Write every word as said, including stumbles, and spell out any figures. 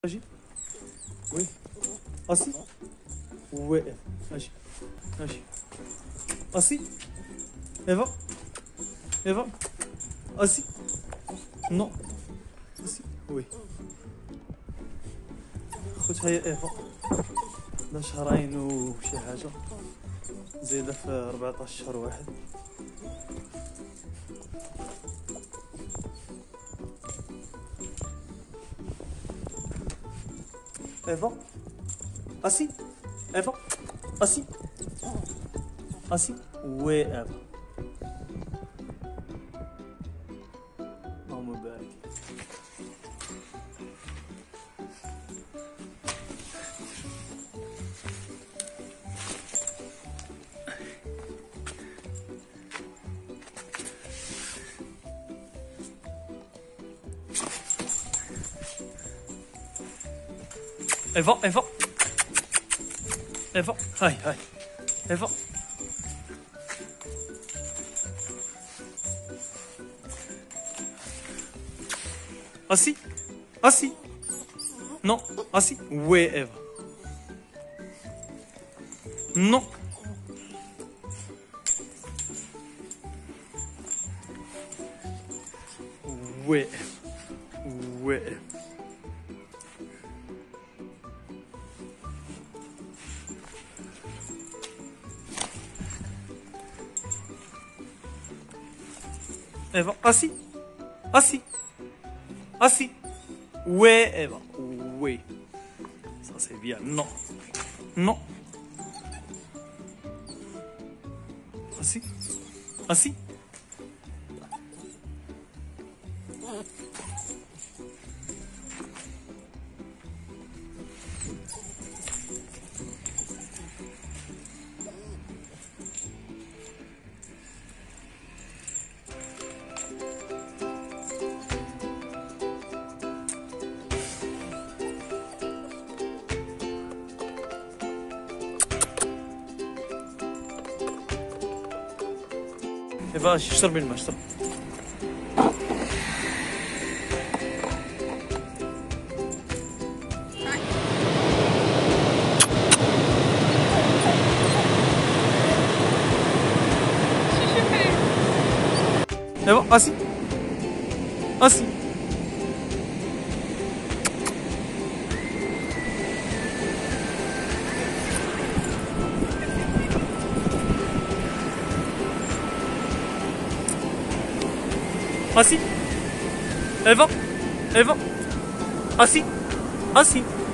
اجي. وي. اصي. واقف. اجي. اجي. اصي. ايفا. ايفا. اصي. نو. اصي. وي. خوتها هي ايفا. عندها شهرين وشي حاجة، زايدة في ربعطاش شهر واحد. ايفا. اصي. ايفا. اصي. اصي. وي ايفا. اللهم بارك. ايفا. ايفا. ايفا. هاي هاي. ايفا. اصي. اصي. نو. اصي. وي ايفا. نو. وي ايفا. وي ايفا. Eva, assis, assis, assis. Ouais, Eva, oui. Ça c'est bien. Non, non. Assis, assis. Eva, اشربي الماء اشربي. Eva, assis, assis. Assis. Eva. Eva. Assis. Assis.